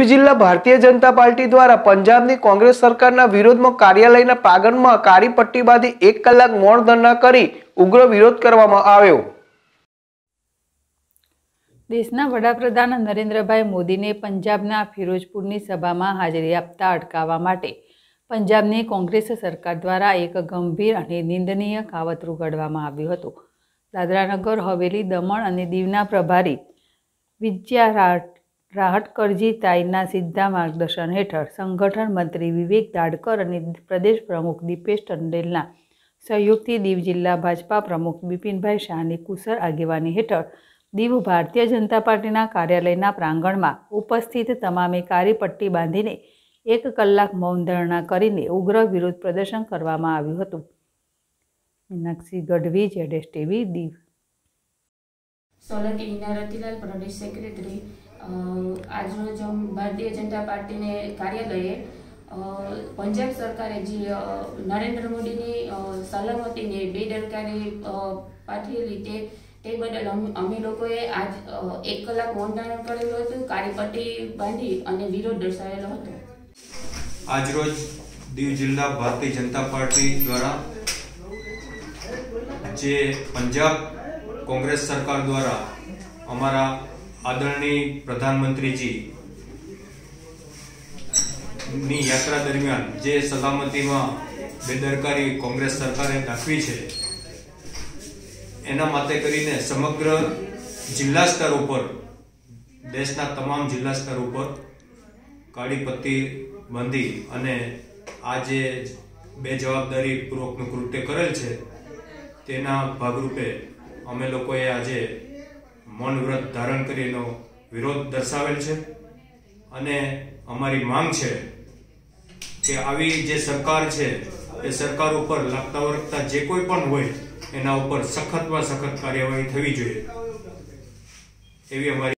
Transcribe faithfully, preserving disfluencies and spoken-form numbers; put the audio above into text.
દીવ જિલ્લા ભારતીય જનતા પાર્ટી દ્વારા પંજાબની કોંગ્રેસ સરકારના વિરોધમાં કાર્યાલયના પ્રાંગણમાં કાળી પટ્ટી બાંધી એક કલાક મૌન ધરણા કરી ઉગ્ર વિરોધ કરવામાં આવ્યો। દેશના વડાપ્રધાન નરેન્દ્રભાઈ મોદીને પંજાબના ફિરોજપુરની સભામાં હાજરી આપતા અટકાવવા માટે પંજાબની કોંગ્રેસ સરકાર દ્વારા એક ગંભીર અને નિંદનીય કાવતરું ઘડવામાં આવ્યું હતું। દાદરાનગર હવેલી, દમણ અને દીવના પ્રભારી વિજયા રાહટકરજી તાઈના સીધા માર્ગદર્શન હેઠળ સંગઠન મંત્રી વિવેક દાડકર અને પ્રદેશ પ્રમુખ દીપેશ ટંડેલના સહયોગથી દીવ જિલ્લા ભાજપા પ્રમુખ બિપિનભાઈ શાહની કુશળ આગેવાની હેઠળ દીવ ભારતીય જનતા પાર્ટીના કાર્યાલયના પ્રાંગણમાં ઉપસ્થિત તમામે કાળી પટ્ટી બાંધીને એક કલાક મૌન ધરણા કરીને ઉગ્ર વિરોધ પ્રદર્શન કરવામાં આવ્યું હતું। મીનાક્ષી ગઢવી, જેડેશ ટીવી, દીવ। સોલંકી હિના રતિલાલ, પ્રદેશ સેક્રેટરી। આજરોજ ભારતીય જનતા પાર્ટીને કાર્યાલયે પંજાબ સરકારે જે નરેન્દ્ર મોદીની સલામતીને બેદરકારી પાઠવેલી તે તે બદલ અમે લોકોએ આજ એક કલાક મૌન ધારણ કરેલું હતું, કાળી પટ્ટી બાંધી અને વિરોધ દર્શાવેલો હતો। આજરોજ દીવ જિલ્લા ભારતીય જનતા પાર્ટી દ્વારા જે પંજાબ કોંગ્રેસ સરકાર દ્વારા અમારા આદરણીય પ્રધાનમંત્રીજી ની યાત્રા દરમિયાન જે સલામતીમાં બેદરકારી કોંગ્રેસ સરકારે દાખવી છે એના માટે કરીને સમગ્ર જિલ્લા સ્તર ઉપર, દેશના તમામ જિલ્લા સ્તર ઉપર કાળી પટ્ટી બાંધી અને આ જે બેજવાબદારી પૂર્વકનું કૃત્ય કરેલ છે તેના ભાગરૂપે અમે લોકોએ આજે મૌન વ્રત ધારણ કરીને વિરોધ દર્શાવેલ છે અને અમારી માંગ છે કે આવી જે સરકાર છે એ સરકાર ઉપર લાગતા વળગતા જે કોઈ પણ હોય એના ઉપર સખતમાં સખત કાર્યવાહી થવી જોઈએ એવી અમારી